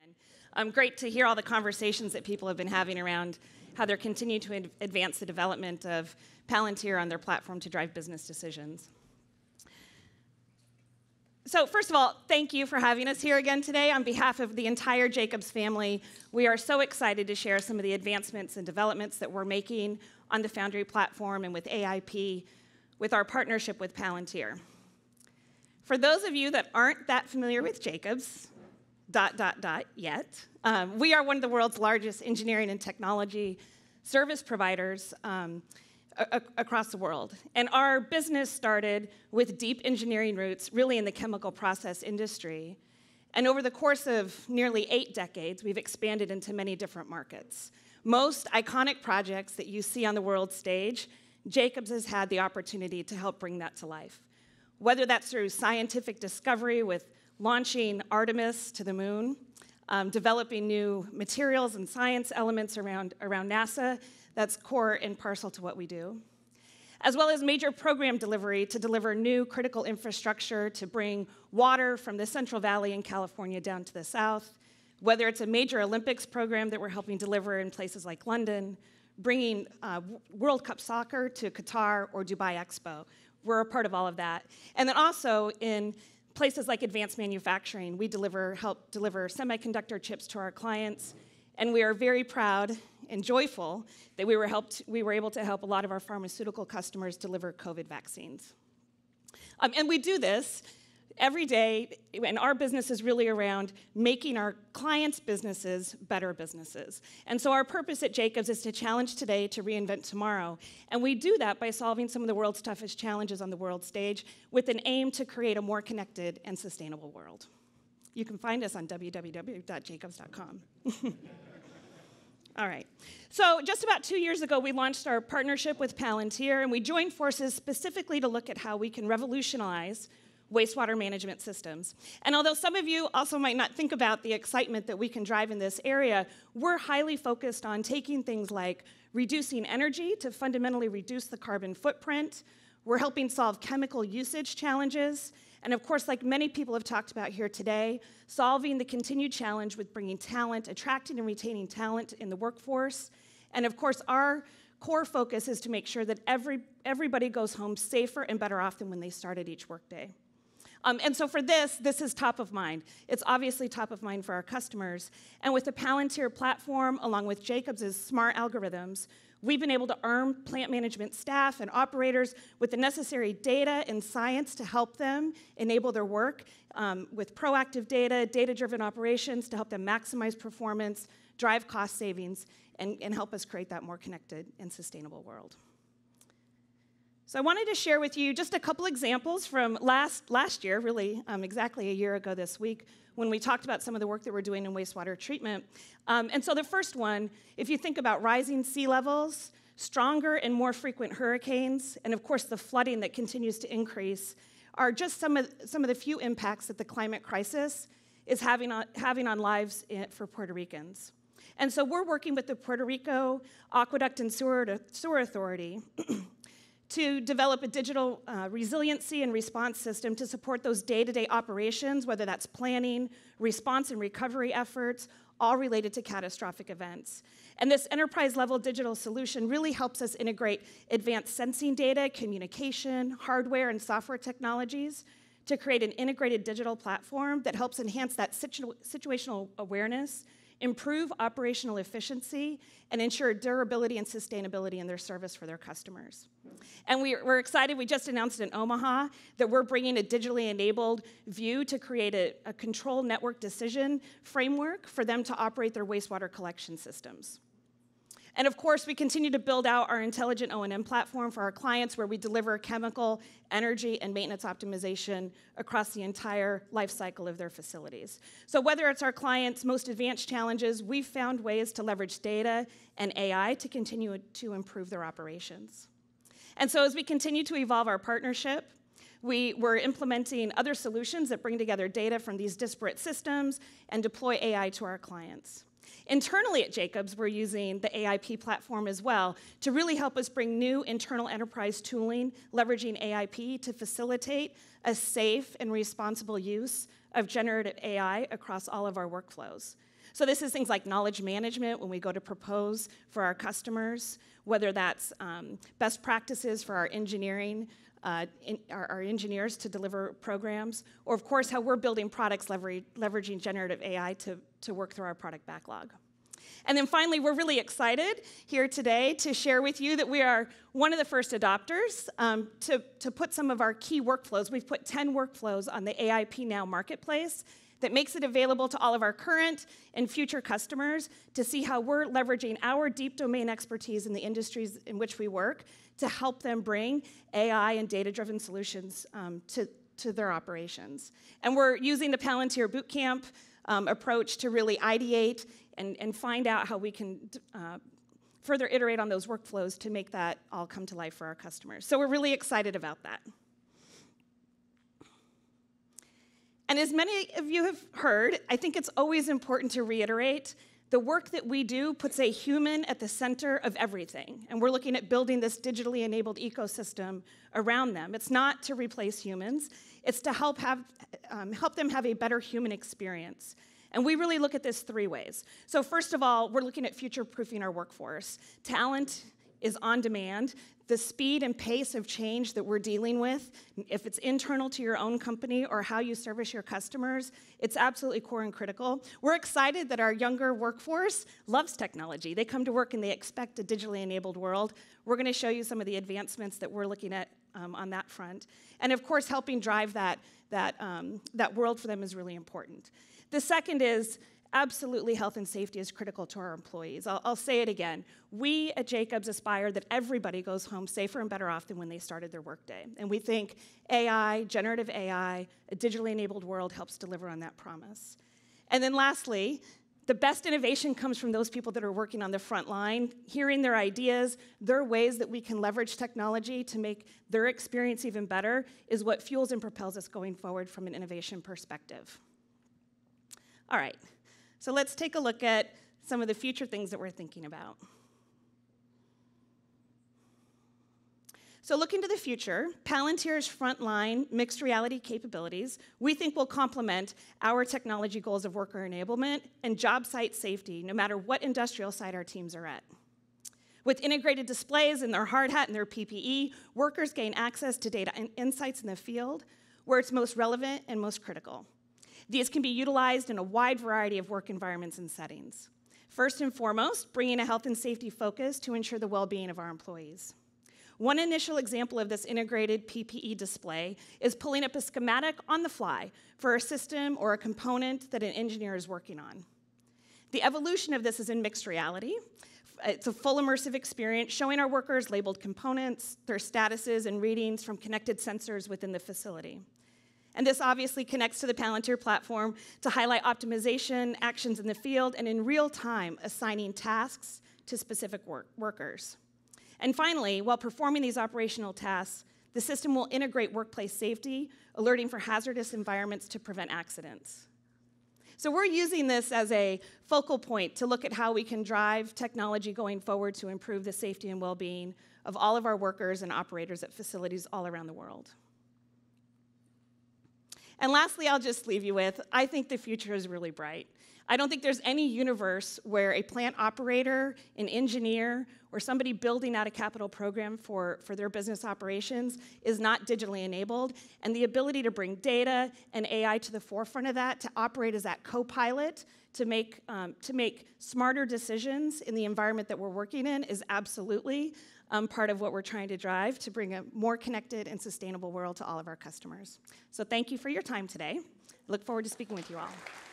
Great to hear all the conversations that people have been having around how they're continuing to advance the development of Palantir on their platform to drive business decisions. So first of all, thank you for having us here again today. On behalf of the entire Jacobs family, we are so excited to share some of the advancements and developments that we're making on the Foundry platform and with AIP with our partnership with Palantir. For those of you that aren't that familiar with Jacobs, yet, we are one of the world's largest engineering and technology service providers across the world. And our business started with deep engineering roots, really in the chemical process industry. And over the course of nearly 8 decades, we've expanded into many different markets. Most iconic projects that you see on the world stage, Jacobs has had the opportunity to help bring that to life. Whether that's through scientific discovery with launching Artemis to the moon, developing new materials and science elements around NASA, that's core and parcel to what we do, as well as major program delivery to deliver new critical infrastructure to bring water from the Central Valley in California down to the south, whether it's a major Olympics program that we're helping deliver in places like London, bringing World Cup soccer to Qatar or Dubai Expo. We're a part of all of that. And then also in places like advanced manufacturing, we help deliver semiconductor chips to our clients, and we are very proud and joyful that we were able to help a lot of our pharmaceutical customers deliver COVID vaccines. And we do this every day, and our business is really around making our clients' businesses better businesses. And so our purpose at Jacobs is to challenge today to reinvent tomorrow. And we do that by solving some of the world's toughest challenges on the world stage with an aim to create a more connected and sustainable world. You can find us on www.jacobs.com. All right. So just about 2 years ago, we launched our partnership with Palantir, and we joined forces specifically to look at how we can revolutionize wastewater management systems. And although some of you also might not think about the excitement that we can drive in this area, we're highly focused on taking things like reducing energy to fundamentally reduce the carbon footprint. We're helping solve chemical usage challenges. And of course, like many people have talked about here today, solving the continued challenge with bringing talent, attracting and retaining talent in the workforce. And of course, our core focus is to make sure that everybody goes home safer and better off than when they started each workday. And so for this is top of mind. It's obviously top of mind for our customers. And with the Palantir platform, along with Jacobs' smart algorithms, we've been able to arm plant management staff and operators with the necessary data and science to help them enable their work with proactive data, data-driven operations to help them maximize performance, drive cost savings, and help us create that more connected and sustainable world. So I wanted to share with you just a couple examples from last year, really exactly a year ago this week, when we talked about some of the work that we're doing in wastewater treatment. And so the first one, if you think about rising sea levels, stronger and more frequent hurricanes, and of course the flooding that continues to increase, are just some of the few impacts that the climate crisis is having on lives for Puerto Ricans. And so we're working with the Puerto Rico Aqueduct and Sewer Authority to develop a digital resiliency and response system to support those day-to-day operations, whether that's planning, response and recovery efforts, all related to catastrophic events. And this enterprise-level digital solution really helps us integrate advanced sensing data, communication, hardware, and software technologies to create an integrated digital platform that helps enhance that situational awareness, improve operational efficiency, and ensure durability and sustainability in their service for their customers. And we're excited, we just announced in Omaha that we're bringing a digitally enabled view to create a control network decision framework for them to operate their wastewater collection systems. And of course, we continue to build out our intelligent O&M platform for our clients where we deliver chemical, energy, and maintenance optimization across the entire life cycle of their facilities. So whether it's our clients' most advanced challenges, we've found ways to leverage data and AI to continue to improve their operations. And so as we continue to evolve our partnership, we're implementing other solutions that bring together data from these disparate systems and deploy AI to our clients. Internally at Jacobs, we're using the AIP platform as well to really help us bring new internal enterprise tooling, leveraging AIP to facilitate a safe and responsible use of generative AI across all of our workflows. So this is things like knowledge management when we go to propose for our customers, whether that's best practices for our engineering, our engineers to deliver programs, or of course how we're building products leveraging generative AI to work through our product backlog. And then finally, we're really excited here today to share with you that we are one of the first adopters to put some of our key workflows. We've put 10 workflows on the AIPNow marketplace that makes it available to all of our current and future customers to see how we're leveraging our deep domain expertise in the industries in which we work to help them bring AI and data-driven solutions to their operations. And we're using the Palantir Bootcamp approach to really ideate and find out how we can further iterate on those workflows to make that all come to life for our customers. So we're really excited about that. And as many of you have heard, I think it's always important to reiterate the work that we do puts a human at the center of everything. And we're looking at building this digitally enabled ecosystem around them. It's not to replace humans. It's to help them have a better human experience. And we really look at this 3 ways. So first of all, we're looking at future-proofing our workforce. Talent is on demand. The speed and pace of change that we're dealing with, if it's internal to your own company or how you service your customers, it's absolutely core and critical. We're excited that our younger workforce loves technology. They come to work and they expect a digitally enabled world. We're going to show you some of the advancements that we're looking at on that front. And of course, helping drive that world for them is really important. The second is absolutely health and safety is critical to our employees. I'll say it again. We at Jacobs aspire that everybody goes home safer and better off than when they started their workday. And we think AI, generative AI, a digitally enabled world helps deliver on that promise. And then lastly, the best innovation comes from those people that are working on the front line, hearing their ideas, their ways that we can leverage technology to make their experience even better is what fuels and propels us going forward from an innovation perspective. All right. So let's take a look at some of the future things that we're thinking about. So looking to the future, Palantir's frontline mixed reality capabilities, we think will complement our technology goals of worker enablement and job site safety, no matter what industrial site our teams are at. With integrated displays in their hard hat and their PPE, workers gain access to data and insights in the field where it's most relevant and most critical. These can be utilized in a wide variety of work environments and settings. First and foremost, bringing a health and safety focus to ensure the well-being of our employees. One initial example of this integrated PPE display is pulling up a schematic on the fly for a system or a component that an engineer is working on. The evolution of this is in mixed reality. It's a full immersive experience showing our workers labeled components, their statuses, and readings from connected sensors within the facility. And this obviously connects to the Palantir platform to highlight optimization, actions in the field, and in real time, assigning tasks to specific workers. And finally, while performing these operational tasks, the system will integrate workplace safety, alerting for hazardous environments to prevent accidents. So we're using this as a focal point to look at how we can drive technology going forward to improve the safety and well-being of all of our workers and operators at facilities all around the world. And lastly, I'll just leave you with, I think the future is really bright. I don't think there's any universe where a plant operator, an engineer, or somebody building out a capital program for their business operations is not digitally enabled. And the ability to bring data and AI to the forefront of that, to operate as that co-pilot, to make smarter decisions in the environment that we're working in is absolutely part of what we're trying to drive to bring a more connected and sustainable world to all of our customers. So thank you for your time today. I look forward to speaking with you all.